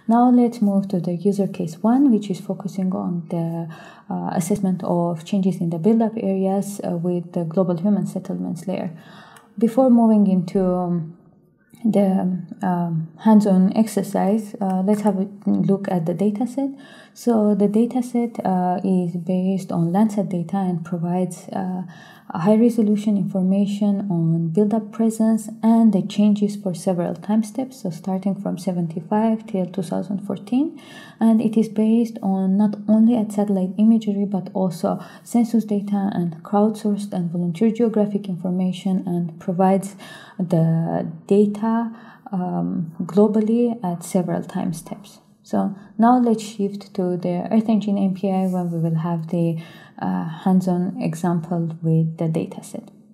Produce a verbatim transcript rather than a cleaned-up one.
Now let's move to the user case one, which is focusing on the uh, assessment of changes in the build-up areas uh, with the global human settlements layer. Before moving into um, the um, hands-on exercise, uh, let's have a look at the dataset. So the dataset uh, is based on Landsat data and provides uh, a high-resolution information on build-up presence and the changes for several time steps, so starting from seventy-five till two thousand fourteen. And it is based on not only at satellite imagery, but also census data and crowdsourced and volunteer geographic information, and provides the data um, globally at several time steps. So now let's shift to the Earth Engine A P I, where we will have the uh, hands-on example with the dataset.